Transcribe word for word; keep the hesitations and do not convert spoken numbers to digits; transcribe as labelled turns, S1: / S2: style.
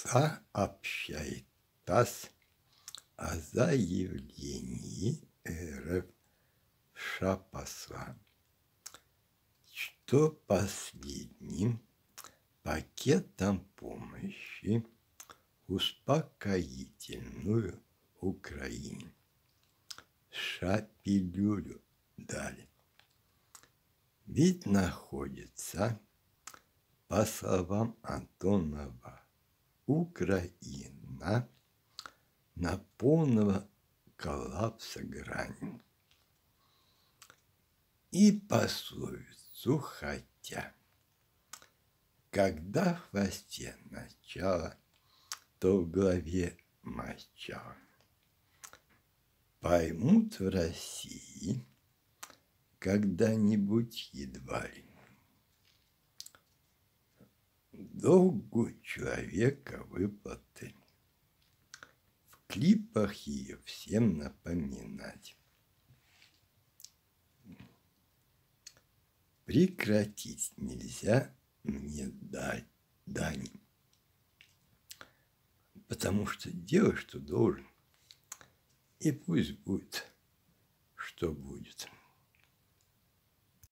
S1: сообщает ТАСС о заявлении РФ в США посла, что последним пакетом помощи успокоительную Украине США пилюлю дали. Ведь находится, по словам Антонова, Украина на полного коллапса грани. И пословицу хотя, когда в хвосте начало, то в голове мочало. Поймут в России когда-нибудь едва ли. Долгу человека выплаты, в клипах ее всем напоминать. Прекратить нельзя мне дать дань, потому что делай, что должен, и пусть будет, что будет.